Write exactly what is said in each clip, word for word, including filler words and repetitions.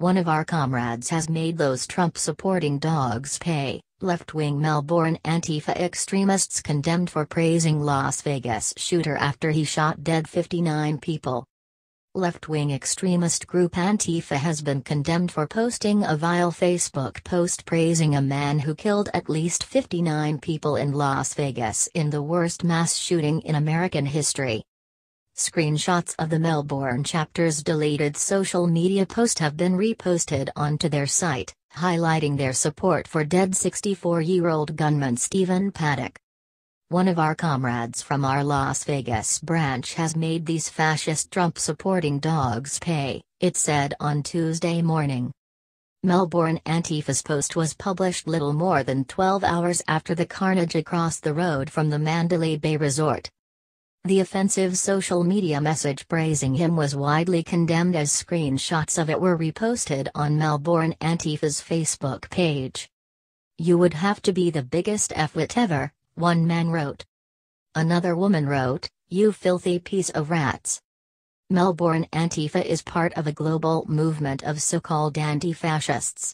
One of our comrades has made those Trump-supporting dogs pay. Left-wing Melbourne Antifa extremists condemned for praising Las Vegas shooter after he shot dead fifty-nine people. Left-wing extremist group Antifa has been condemned for posting a vile Facebook post praising a man who killed at least fifty-nine people in Las Vegas in the worst mass shooting in American history. Screenshots of the Melbourne chapter's deleted social media post have been reposted onto their site, highlighting their support for dead sixty-four-year-old gunman Stephen Paddock. One of our comrades from our Las Vegas branch has made these fascist Trump-supporting dogs pay, it said on Tuesday morning. Melbourne Antifa's post was published little more than twelve hours after the carnage across the road from the Mandalay Bay resort. The offensive social media message praising him was widely condemned as screenshots of it were reposted on Melbourne Antifa's Facebook page. "You would have to be the biggest F-wit ever," one man wrote. Another woman wrote, "You filthy piece of rats." Melbourne Antifa is part of a global movement of so-called anti-fascists.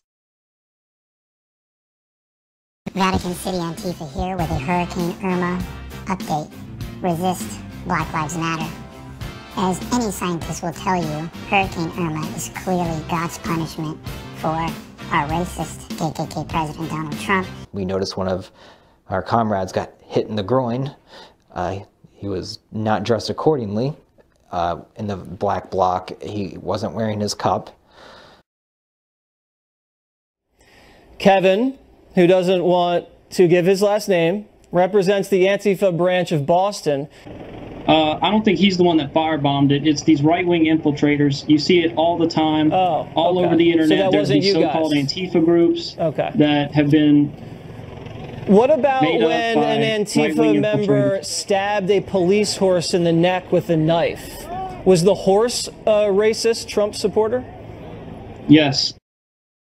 Vatican City Antifa here with a Hurricane Irma update. Resist, Black Lives Matter. As any scientist will tell you, Hurricane Irma is clearly God's punishment for our racist K K K President Donald Trump. We noticed one of our comrades got hit in the groin. Uh, he was not dressed accordingly. Uh, in the black bloc, he wasn't wearing his cup. Kevin, who doesn't want to give his last name, represents the Antifa branch of Boston. Uh, I don't think he's the one that firebombed it. It's these right-wing infiltrators. You see it all the time, oh, all okay. over the internet. So that There's wasn't these you so-called guys. Antifa groups okay. that have been. What about when an Antifa member stabbed a police horse in the neck with a knife? Was the horse a racist Trump supporter? Yes.